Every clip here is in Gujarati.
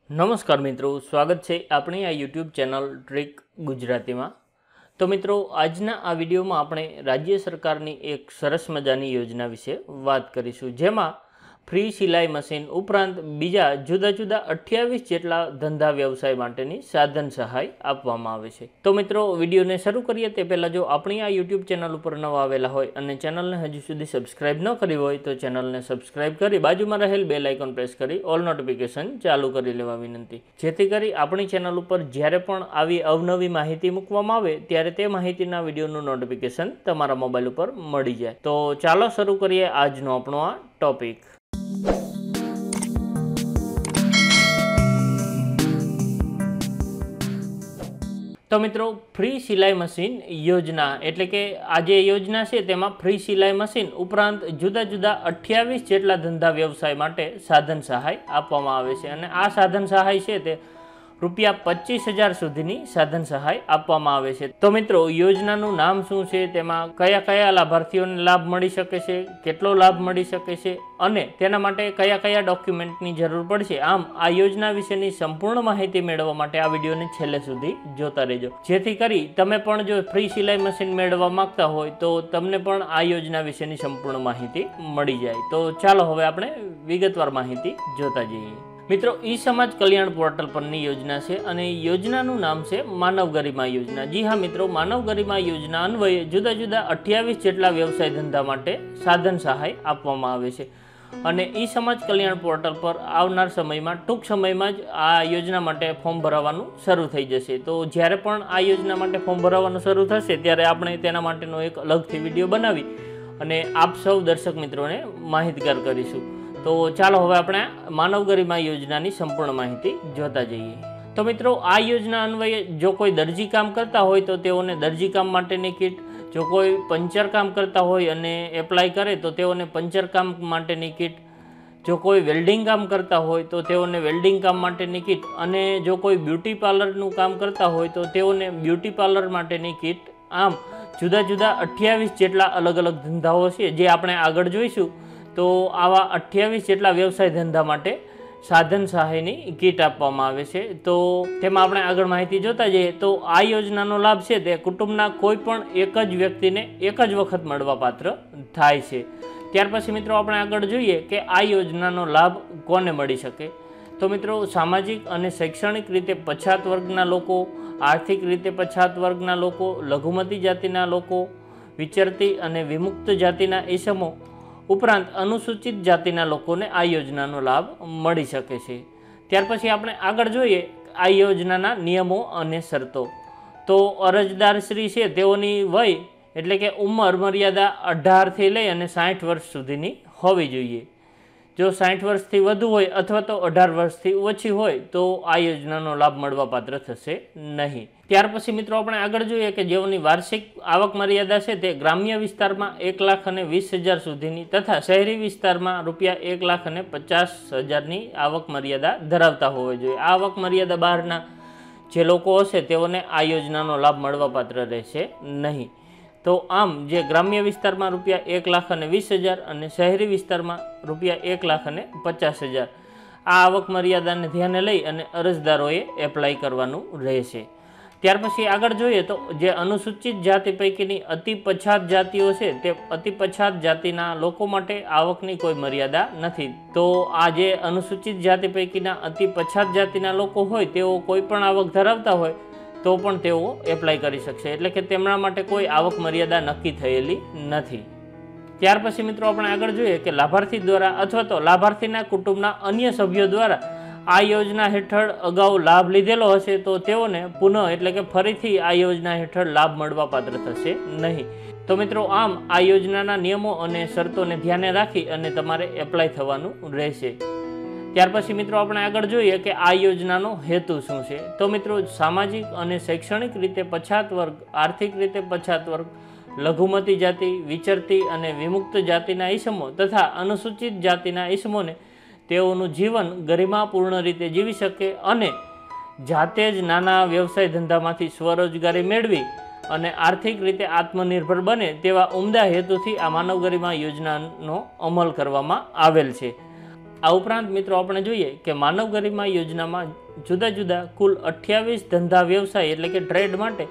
નમસ્કાર મિત્રો, સ્વાગત છે આપણી આ યુટ્યુબ ચેનલ ટ્રીક ગુજરાતીમાં। તો મિત્રો, આજના આ વિડીયોમાં આપણે રાજ્ય સરકારની એક સરસ મજાની યોજના વિશે વાત કરીશું, જેમાં ફ્રી સિલાઈ મશીન ઉપરાંત બીજા જુદા જુદા 28 જેટલા ધંધા વ્યવસાય માટેની સાધન સહાય આપવામાં આવે છે। તો મિત્રો, વિડીયોને શરૂ કરીએ તે પહેલાં જો આપણી આ યુટ્યુબ ચેનલ ઉપર નવા આવેલા હોય અને ચેનલને હજુ સુધી સબસ્ક્રાઇબ ન કરી હોય તો ચેનલને સબસ્ક્રાઇબ કરી બાજુમાં રહેલ બેલ આઇકોન પ્રેસ કરી ઓલ નોટિફિકેશન ચાલુ કરી લેવા વિનંતી, જેથી કરી આપણી ચેનલ ઉપર જ્યારે પણ આવી અવનવી માહિતી મૂકવામાં આવે ત્યારે તે માહિતીના વિડીયોનું નોટિફિકેશન તમારા મોબાઈલ ઉપર મળી જાય। તો ચાલો શરૂ કરીએ આજનો આપણો આ ટોપિક। તો મિત્રો, ફ્રી સિલાઈ મશીન યોજના એટલે કે આ જે યોજના છે તેમાં ફ્રી સિલાઈ મશીન ઉપરાંત જુદા જુદા 28 જેટલા ધંધા વ્યવસાય માટે સાધન સહાય આપવામાં આવે છે અને આ સાધન સહાય છે તે ₹25,000 સુધીની સાધન સહાય આપવામાં આવે છે। તો મિત્રો, યોજનાનું નામ શું છે, તેમાં કયા કયા લાભાર્થીઓને લાભ મળી શકે છે, કેટલો લાભ મળી શકે છે અને તેના માટે કયા કયા ડોક્યુમેન્ટની જરૂર પડશે, આમ આ યોજના વિશેની સંપૂર્ણ માહિતી મેળવવા માટે આ વિડીયોને છેલ્લે સુધી જોતા રહેજો, જેથી કરી તમે પણ જો ફ્રી સિલાઈ મશીન મેળવવા માંગતા હોય તો તમને પણ આ યોજના વિશેની સંપૂર્ણ માહિતી મળી જાય। તો ચાલો હવે આપણે વિગતવાર માહિતી જોતા જઈએ। મિત્રો, ઈ સમાજ કલ્યાણ પોર્ટલ પરની યોજના છે અને યોજનાનું નામ છે માનવ ગરિમા યોજના। જી હા મિત્રો, માનવ ગરિમા યોજના અન્વયે જુદા જુદા 28 જેટલા વ્યવસાય ધંધા માટે સાધન સહાય આપવામાં આવે છે અને ઈ સમાજ કલ્યાણ પોર્ટલ પર આવનાર સમયમાં ટૂંક સમયમાં જ આ યોજના માટે ફોર્મ ભરાવાનું શરૂ થઈ જશે। તો જ્યારે પણ આ યોજના માટે ફોર્મ ભરાવાનું શરૂ થશે ત્યારે આપણે તેના માટેનો એક અલગથી વિડીયો બનાવી અને આપ સૌ દર્શક મિત્રોને માહિતગાર કરીશું। તો ચાલો હવે આપણે માનવ ગરિમા યોજનાની સંપૂર્ણ માહિતી જોતા જઈએ। તો મિત્રો, આ યોજના અન્વયે જો કોઈ દરજી કામ કરતા હોય તો તેઓને દરજી કામ માટેની કીટ, જો કોઈ પંચર કામ કરતા હોય અને એપ્લાય કરે તો તેઓને પંચર કામ માટેની કીટ, જો કોઈ વેલ્ડિંગ કામ કરતા હોય તો તેઓને વેલ્ડિંગ કામ માટેની કીટ અને જો કોઈ બ્યુટી પાર્લરનું કામ કરતા હોય તો તેઓને બ્યુટી પાર્લર માટેની કીટ, આમ જુદા જુદા 28 જેટલા અલગ અલગ ધંધાઓ છે જે આપણે આગળ જોઈશું। તો આવા 28 જેટલા વ્યવસાય ધંધા માટે સાધન સહાયની કીટ આપવામાં આવે છે। તો તેમાં આપણે આગળ માહિતી જોતા જઈએ તો આ યોજનાનો લાભ છે તે કુટુંબના કોઈ પણ એક જ વ્યક્તિને એક જ વખત મળવાપાત્ર થાય છે। ત્યાર પછી મિત્રો આપણે આગળ જોઈએ કે આ યોજનાનો લાભ કોને મળી શકે। તો મિત્રો, સામાજિક અને શૈક્ષણિક રીતે પછાત વર્ગના લોકો, આર્થિક રીતે પછાત વર્ગના લોકો, લઘુમતી જાતિના લોકો, વિચરતી અને વિમુક્ત જાતિના ઇસમો ઉપરાંત અનુસૂચિત જાતિના લોકોને આ યોજનાનો લાભ મળી શકે છે। ત્યાર પછી આપણે આગળ જોઈએ આ યોજનાના નિયમો અને શરતો। તો અરજદારશ્રી છે તેઓની વય એટલે કે ઉંમર મર્યાદા 18થી લઈ અને 60 વર્ષ સુધીની હોવી જોઈએ। જો 60 વર્ષથી વધુ હોય અથવા તો 18 વર્ષથી ઓછી હોય તો આ યોજનાનો લાભ મળવાપાત્ર થશે નહીં। ત્યાર પછી મિત્રો આપણે આગળ જોઈએ કે જેઓની વાર્ષિક આવક મર્યાદા છે તે ગ્રામ્ય વિસ્તારમાં 1,20,000 સુધીની તથા શહેરી વિસ્તારમાં ₹1,50,000ની આવક મર્યાદા ધરાવતા હોવા જોઈએ। આ આવક મર્યાદા બહારના જે લોકો હશે તેઓને આ યોજનાનો લાભ મળવાપાત્ર રહેશે નહીં। તો આમ જે ગ્રામ્ય વિસ્તારમાં ₹1,20,000 અને શહેરી વિસ્તારમાં ₹1,50,000 આ આવક મર્યાદાને ધ્યાને લઈ અને અરજદારોએ એપ્લાય કરવાનું રહેશે। ત્યાર પછી આગળ જોઈએ તો જે અનુસૂચિત જાતિ પૈકીની અતિ પછાત જાતિઓ છે તે અતિ પછાત જાતિના લોકો માટે આવકની કોઈ મર્યાદા નથી। તો આ જે અનુસૂચિત જાતિ પૈકીના અતિ પછાત જાતિના લોકો હોય તેઓ કોઈ પણ આવક ધરાવતા હોય તો પણ તેઓ એપ્લાય કરી શકશે, એટલે કે તેમના માટે કોઈ આવક મર્યાદા નક્કી થયેલી નથી। ત્યાર પછી મિત્રો આપણે આગળ જોઈએ કે લાભાર્થી દ્વારા અથવા તો લાભાર્થીના કુટુંબના અન્ય સભ્યો દ્વારા આ યોજના હેઠળ અગાઉ લાભ લીધેલો હશે તો તેઓને પુનઃ એટલે કે ફરીથી આ યોજના હેઠળ લાભ મળવાપાત્ર થશે નહીં। તો મિત્રો, આમ આ યોજનાના નિયમો અને શરતોને ધ્યાને રાખી અને તમારે એપ્લાય થવાનું રહેશે। ત્યાર પછી મિત્રો આપણે આગળ જોઈએ કે આ યોજનાનો હેતુ શું છે। તો મિત્રો, સામાજિક અને શૈક્ષણિક રીતે પછાત વર્ગ, આર્થિક રીતે પછાત વર્ગ, લઘુમતી જાતિ, વિચરતી અને વિમુક્ત જાતિના ઇસમો તથા અનુસૂચિત જાતિના ઇસમોને તેઓનું જીવન ગરિમાપૂર્ણ રીતે જીવી શકે અને જાતે જ નાના વ્યવસાય ધંધામાંથી સ્વરોજગારી મેળવી અને આર્થિક રીતે આત્મનિર્ભર બને તેવા ઉમદા હેતુથી આ માનવ ગરિમા યોજનાનો અમલ કરવામાં આવેલ છે। આ ઉપરાંત મિત્રો આપણે જોઈએ કે માનવ ગરિમા યોજનામાં જુદા જુદા કુલ 28 ધંધા વ્યવસાય એટલે કે ટ્રેડ માટે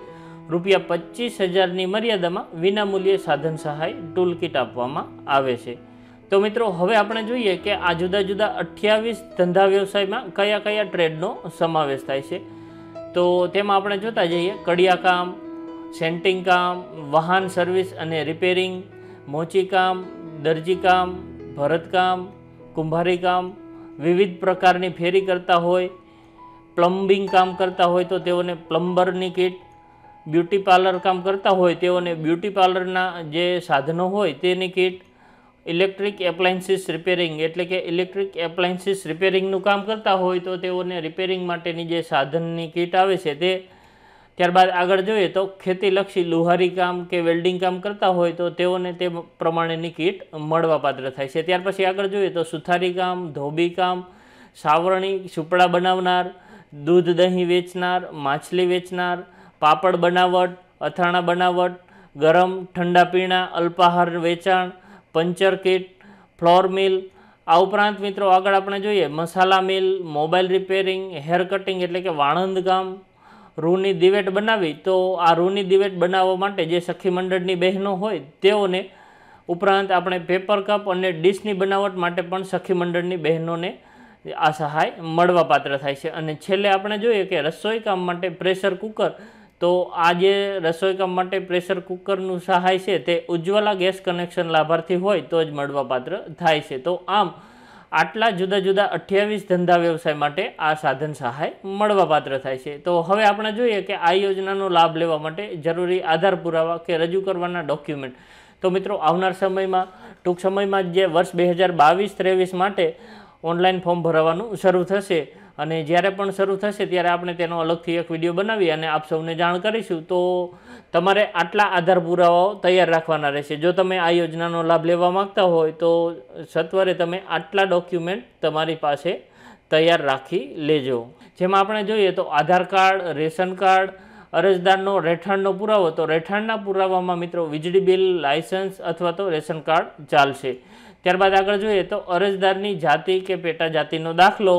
₹25,000ની મર્યાદામાં વિનામૂલ્યે સાધન સહાય ટૂલ કિટ આપવામાં આવે છે। તો મિત્રો હવે આપણે જોઈએ કે આ જુદા જુદા 28 ધંધા વ્યવસાયમાં કયા કયા ટ્રેડનો સમાવેશ થાય છે। તો તેમાં આપણે જોતા જઈએ કડિયાકામ, સેન્ટિંગ કામ, વાહન સર્વિસ અને રિપેરિંગ, મોચીકામ, દરજીકામ, ભરતકામ, કુંભારી કામ, વિવિધ પ્રકારની ફેરી કરતા હોય, પ્લમ્બિંગ કામ કરતા હોય તો તેઓને પ્લમ્બરની કિટ, બ્યુટી પાર્લર કામ કરતા હોય તેઓને બ્યુટી પાર્લરના જે સાધનો હોય તેની કિટ, ઇલેક્ટ્રિક એપ્લાયન્સીસ રિપેરિંગ એટલે કે ઇલેક્ટ્રિક એપ્લાયન્સીસ રિપેરિંગનું કામ કરતા હોય તો તેઓને રિપેરિંગ માટેની જે સાધનની કિટ આવે છે તે। ત્યારબાદ આગળ જોઈએ તો ખેતીલક્ષી લુહારી કામ કે વેલ્ડિંગ કામ કરતા હોય તો તેઓને તે પ્રમાણેની કિટ મળવાપાત્ર થાય છે। ત્યાર પછી આગળ જોઈએ તો સુથારી કામ, ધોબી કામ, સાવરણી, સુપડા બનાવનાર, દૂધ દહીં વેચનાર, માછલી વેચનાર, પાપડ બનાવટ, અથાણા બનાવટ, ગરમ ઠંડા પીણા, અલ્પાહાર વેચાણ, પંચર કિટ, ફ્લોર મિલ। આ ઉપરાંત મિત્રો આગળ આપણે જોઈએ masala mill, mobile repairing, hair cutting એટલે કે વાણંદ કામ, રૂની દિવેટ બનાવી તો આ રૂની દિવેટ બનાવવા માટે જે સખી મંડળની બહેનો હોય તેઓને, ઉપરાંત આપણે પેપર કપ અને ડીશની બનાવટ માટે પણ સખી મંડળની બહેનોને આ સહાય મળવાપાત્ર થાય છે। અને છેલ્લે આપણે જોઈએ કે રસોઈ કામ માટે પ્રેશર કુકર, તો આ જે રસોઈ કામ માટે પ્રેશર કુકરનું સહાય છે તે ઉજ્જવલા ગેસ કનેક્શન લાભાર્થી હોય તો જ મળવાપાત્ર થાય છે। તો આમ આટલા જુદા જુદા 28 ધંધા વ્યવસાય માટે આ સાધન સહાય મળવાપાત્ર થાય છે। તો હવે આપણે જોઈએ કે આ યોજનાનો લાભ લેવા માટે જરૂરી આધાર પુરાવા કે રજૂ કરવાના ડોક્યુમેન્ટ। તો મિત્રો આવનાર સમયમાં ટૂંક સમયમાં જે વર્ષ 2022-23 માટે ઓનલાઈન ફોર્મ ભરવાનું શરૂ થશે અને જ્યારે પણ શરૂ થશે ત્યારે આપણે તેનો અલગથી એક વિડીયો બનાવી અને આપ સૌને જાણ કરીશું। તો તમારે આટલા આધાર પુરાવાઓ તૈયાર રાખવાના રહેશે। જો તમે આ યોજનાનો લાભ લેવા માંગતા હોય તો સત્વરે તમે આટલા ડોક્યુમેન્ટ તમારી પાસે તૈયાર રાખી લેજો। જેમાં આપણે જોઈએ તો આધાર કાર્ડ, રેશન કાર્ડ, અરજદારનો રહેઠાણનો પુરાવો, તો રહેઠાણના પુરાવામાં મિત્રો વીજળી બિલ, લાયસન્સ અથવા તો રેશન કાર્ડ ચાલશે। ત્યારબાદ આગળ જોઈએ તો અરજદારની જાતિ કે પેટા જાતિનો દાખલો,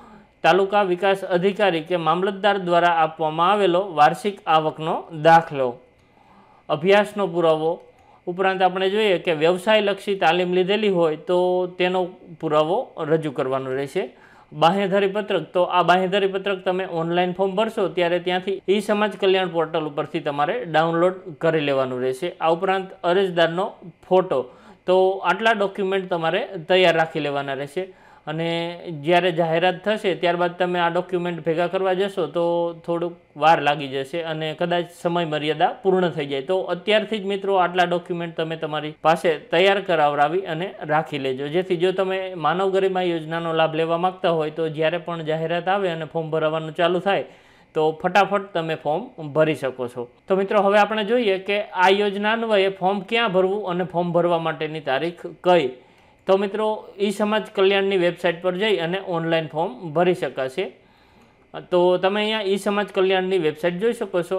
તાલુકા વિકાસ અધિકારી કે મામલતદાર દ્વારા આપવામાં આવેલો વાર્ષિક આવકનો દાખલો, અભ્યાસનો પુરાવો, ઉપરાંત આપણે જોઈએ કે વ્યવસાયલક્ષી તાલીમ લીધેલી હોય તો તેનો પુરાવો રજૂ કરવાનો રહેશે। બાંહેધરી પત્રક, તો આ બાંહેધરી પત્રક તમે ઓનલાઈન ફોર્મ ભરશો ત્યારે ત્યાંથી ઈ સમાજ કલ્યાણ પોર્ટલ ઉપરથી તમારે ડાઉનલોડ કરી લેવાનું રહેશે। આ ઉપરાંત અરજદારનો ફોટો, તો આટલા ડોક્યુમેન્ટ તમારે તૈયાર રાખી લેવાના રહેશે। અને જ્યારે જાહેરાત થશે ત્યારબાદ તમે આ ડોક્યુમેન્ટ ભેગા કરવા જશો તો થોડુંક વાર લાગી જશે અને કદાચ સમય મર્યાદા પૂર્ણ થઈ જાય। તો અત્યારથી જ મિત્રો આટલા ડોક્યુમેન્ટ તમે તમારી પાસે તૈયાર કરાવરાવી અને રાખી લેજો, જેથી જો તમે માનવ ગરિમા યોજનાનો લાભ લેવા માંગતા હોય તો જ્યારે પણ જાહેરાત આવે અને ફોર્મ ભરવાનું ચાલુ થાય તો ફટાફટ તમે ફોર્મ ભરી શકો છો। તો મિત્રો હવે આપણે જોઈએ કે આ યોજના અન્વયે ફોર્મ ક્યાં ભરવું અને ફોર્મ ભરવા માટેની તારીખ કઈ। તો મિત્રો ઈ સમાજ કલ્યાણની વેબસાઇટ પર જઈ અને ઓનલાઈન ફોર્મ ભરી શકાશે। તો તમે અહીંયા ઈ સમાજ કલ્યાણની વેબસાઇટ જોઈ શકો છો,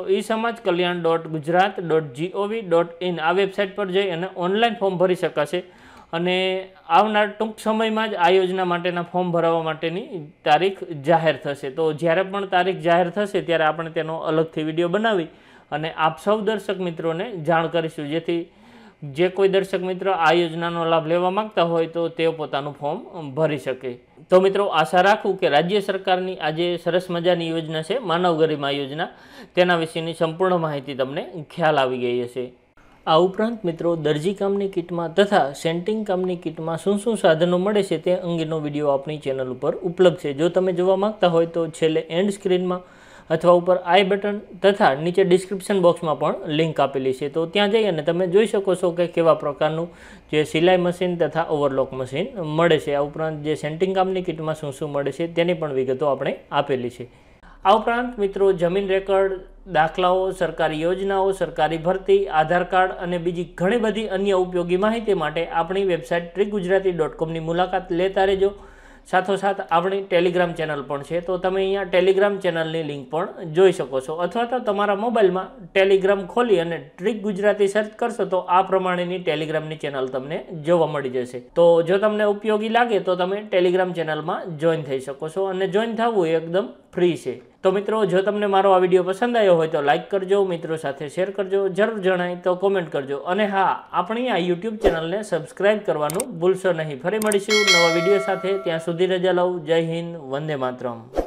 esamajkalyan.gujarat.gov.in આ વેબસાઇટ પર જઈ અને ઓનલાઈન ફોર્મ ભરી શકાશે। અને આવનાર ટૂંક સમયમાં જ આ યોજના માટેના ફોર્મ ભરવા માટેની તારીખ જાહેર થશે। તો જ્યારે પણ તારીખ જાહેર થશે ત્યારે આપણે તેનો અલગથી વિડીયો બનાવી અને આપ સૌ દર્શક મિત્રોને જાણ કરીશું, જેથી જે કોઈ દર્શક મિત્ર આ યોજનાનો લાભ લેવા માંગતા હોય તો તેઓ પોતાનું ફોર્મ ભરી શકે। તો મિત્રો આશા રાખું કે રાજ્ય સરકારની આ જે સરસ મજાની યોજના છે માનવ ગરિમા યોજના, તેના વિશેની સંપૂર્ણ માહિતી તમને ખ્યાલ આવી ગઈ હશે। આ ઉપરાંત મિત્રો દરજી કામની કિટમાં તથા સેન્ટિંગ કામની કિટમાં શું શું સાધનો મળે છે તે અંગેનો વિડીયો આપણી ચેનલ ઉપર ઉપલબ્ધ છે। જો તમે જોવા માંગતા હોય તો છેલ્લે એન્ડ સ્ક્રીનમાં અથવા ઉપર આઈ બટન તથા નીચે ડિસ્ક્રિપ્શન બોક્સમાં પણ લિંક આપેલી છે, તો ત્યાં જઈ અને તમે જોઈ શકો છો કે કેવા પ્રકારનું જે સિલાઈ મશીન તથા ઓવરલોક મશીન મળે છે। આ ઉપરાંત જે સેન્ટિંગ કામની કિટમાં શું શું મળે છે તેની પણ વિગતો આપણે આપેલી છે। આ ઉપરાંત મિત્રો જમીન રેકર્ડ, દાખલાઓ, સરકારી યોજનાઓ, સરકારી ભરતી, આધાર કાર્ડ અને બીજી ઘણી બધી અન્ય ઉપયોગી માહિતી માટે આપણી વેબસાઇટ trickgujarati.com ની મુલાકાત લેતા રહેજો। સાથોસાથ આપણી ટેલિગ્રામ ચેનલ પણ છે, તો તમે અહીંયા ટેલિગ્રામ ચેનલની લિંક પણ જોઈ શકો છો, અથવા તો તમારા મોબાઈલમાં ટેલિગ્રામ ખોલી અને ટ્રીક ગુજરાતી સર્ચ કરશો તો આ પ્રમાણેની ટેલિગ્રામની ચેનલ તમને જોવા મળી જશે. તો જો તમને ઉપયોગી લાગે તો તમે ટેલિગ્રામ ચેનલમાં જોઈન થઈ શકો છો, અને જોઈન થવું એ એકદમ ફ્રી છે. તો મિત્રો, જો તમને મારો આ વિડીયો પસંદ આવ્યો હોય તો લાઇક કરજો, મિત્રો સાથે શેર કરજો, જરૂર જણાય તો કોમેન્ટ કરજો, અને હા, આપણી આ યુટ્યુબ ચેનલને સબસ્ક્રાઇબ કરવાનું ભૂલશો નહીં. ફરી મળીશું નવા વિડીયો સાથે, ત્યાં સુધી રજા લઉં. જય હિન્દ, વંદે માતરમ.